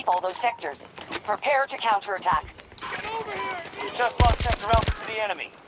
keep all those sectors. Prepare to counterattack. Get over here! You just lost Sector Alpha to the enemy.